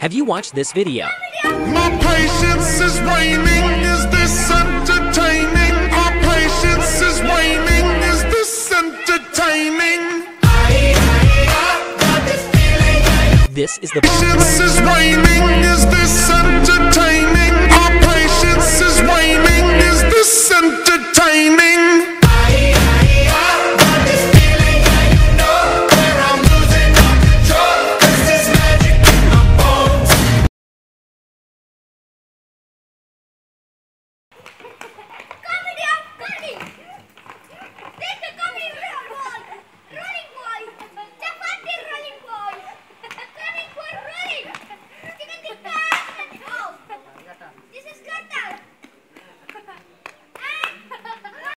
Have you watched this video? My patience is waning, is this entertaining? My patience is waning, is this entertaining? This is the Patience is waning.